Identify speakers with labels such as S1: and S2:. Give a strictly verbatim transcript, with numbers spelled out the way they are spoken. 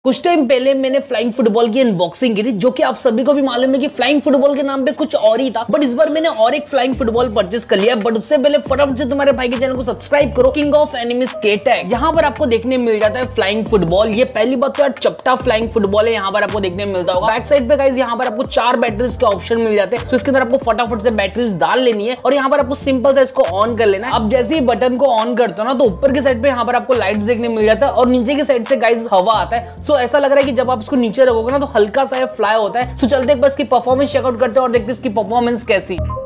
S1: कुछ टाइम पहले मैंने फ्लाइंग फुटबॉल की अनबॉक्सिंग की थी, जो कि आप सभी को भी मालूम है कि फ्लाइंग फुटबॉल के नाम पे कुछ और ही था। बट इस बार मैंने और एक फ्लाइंग फुटबॉल परचेस कर लिया। बट उससे पहले फटाफट से तुम्हारे भाई के चैनल को सब्सक्राइब करो। किंग ऑफ एनिमीज के टैग यहाँ पर आपको देखने मिल जाता है फ्लाइंग फुटबॉल। ये पहली बात तो यार चपटा फ्लाइंग फुटबॉल है, यहाँ पर आपको देखने मिलता होगा। बैक साइड पे गाइस यहाँ पर आपको चार बैटरीज के ऑप्शन मिल जाते हैं। तो इसके अंदर आपको फटाफट से बैटरीज डाल लेनी है और यहाँ पर आपको सिंपल सा इसको ऑन कर लेना है। अब जैसे ही बटन को ऑन करते हो ना, तो ऊपर की साइड पे यहाँ पर आपको लाइट देखने मिल जाता है और नीचे की साइड से गाइस हवा आता है। सो ऐसा लग रहा है कि जब आप इसको नीचे रखोगे ना तो हल्का सा फ्लाई होता है। सो चलते एक बार इसकी परफॉर्मेंस चेकआउट करते हैं और देखते हैं इसकी परफॉर्मेंस कैसी।